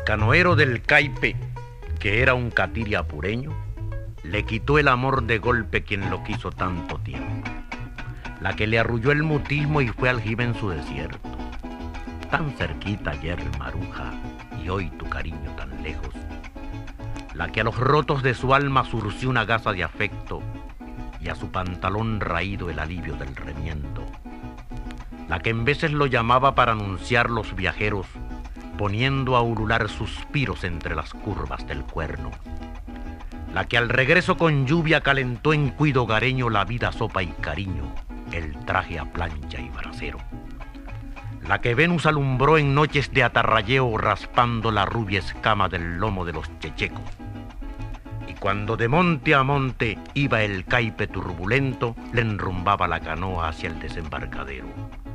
canoero del Caipe, que era un catiri apureño, le quitó el amor de golpe quien lo quiso tanto tiempo. La que le arrulló el mutismo y fue aljibe en su desierto. Tan cerquita ayer, Maruja, y hoy tu cariño tan lejos. La que a los rotos de su alma surció una gasa de afecto y a su pantalón raído el alivio del remiendo. La que en veces lo llamaba para anunciar los viajeros, poniendo a ulular suspiros entre las curvas del cuerno. La que al regreso con lluvia calentó en cuido hogareño la vida, sopa y cariño, el traje a plancha y brasero. La que Venus alumbró en noches de atarrayeo raspando la rubia escama del lomo de los chechecos. Y cuando de monte a monte iba el Caipe turbulento, le enrumbaba la canoa hacia el desembarcadero.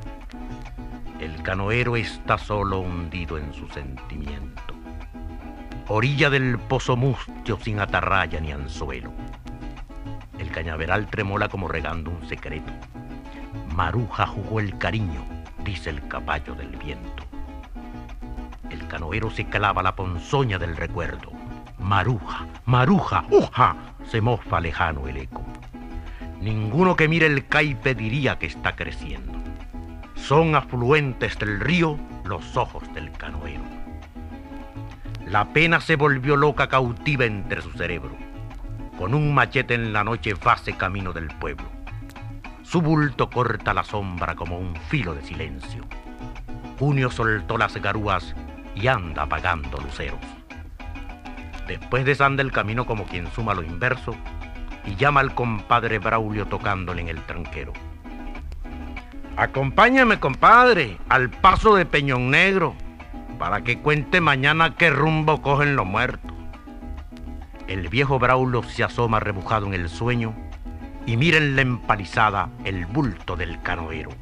El canoero está solo hundido en su sentimiento. Orilla del pozo mustio sin atarraya ni anzuelo. El cañaveral tremola como regando un secreto. Maruja jugó el cariño, dice el caballo del viento. El canoero se clava la ponzoña del recuerdo. Maruja, Maruja, ¡uja! Se mofa lejano el eco. Ninguno que mire el Caipe diría que está creciendo. Son afluentes del río los ojos del canoero. La pena se volvió loca cautiva entre su cerebro. Con un machete en la noche vase camino del pueblo. Su bulto corta la sombra como un filo de silencio. Junio soltó las garúas y anda apagando luceros. Después desanda el camino como quien suma lo inverso y llama al compadre Braulio tocándole en el tranquero. Acompáñame, compadre, al paso de Peñón Negro, para que cuente mañana qué rumbo cogen los muertos. El viejo Braulio se asoma rebujado en el sueño y mira en la empalizada el bulto del canoero.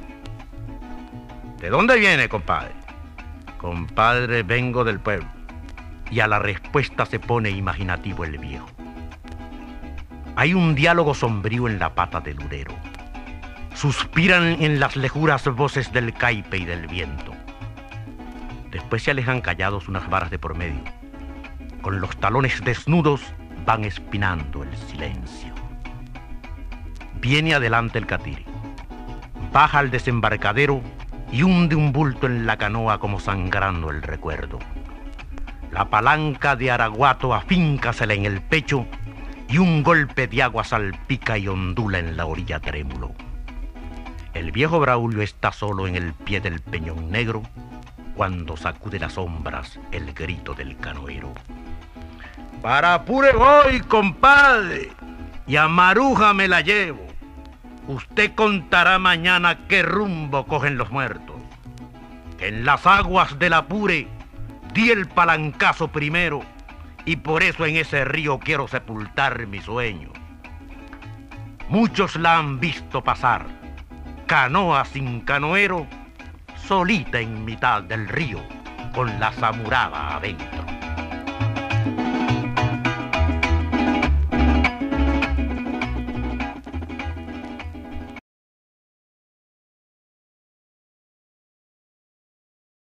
¿De dónde viene, compadre? Compadre, vengo del pueblo. Y a la respuesta se pone imaginativo el viejo. Hay un diálogo sombrío en la pata del urero. Suspiran en las lejuras voces del Caipe y del viento. Después se alejan callados unas varas de por medio. Con los talones desnudos van espinando el silencio. Viene adelante el catiri. Baja al desembarcadero y hunde un bulto en la canoa como sangrando el recuerdo. La palanca de araguato afíncasela en el pecho y un golpe de agua salpica y ondula en la orilla trémulo. El viejo Braulio está solo en el pie del Peñón Negro cuando sacude las sombras el grito del canoero. Para Apure voy, compadre, y a Maruja me la llevo. Usted contará mañana qué rumbo cogen los muertos. Que en las aguas del Apure di el palancazo primero y por eso en ese río quiero sepultar mi sueño. Muchos la han visto pasar, canoa sin canoero, solita en mitad del río, con la zamurada adentro.